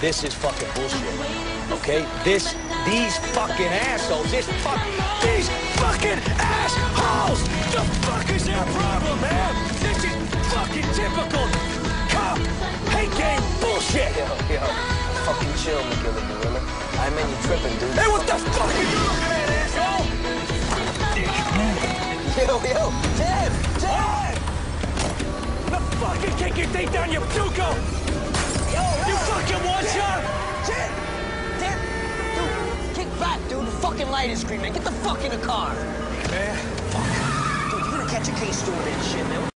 This is fucking bullshit, okay? These fucking assholes, these fucking assholes! The fuck is their problem, man? This is fucking typical cop hate game bullshit! Yo, fucking chill, McGilly, gorilla. I mean, you tripping, dude. Hey, what the fuck are you looking at, asshole? Yo, Ted! The fucking kick your teeth down, you Duco! You fucking one-shot! Ted! Dude, kick back, dude. The fucking light is screaming. Get the fuck in the car. Man. Fuck. Dude, you're gonna catch a case doing that shit, man. What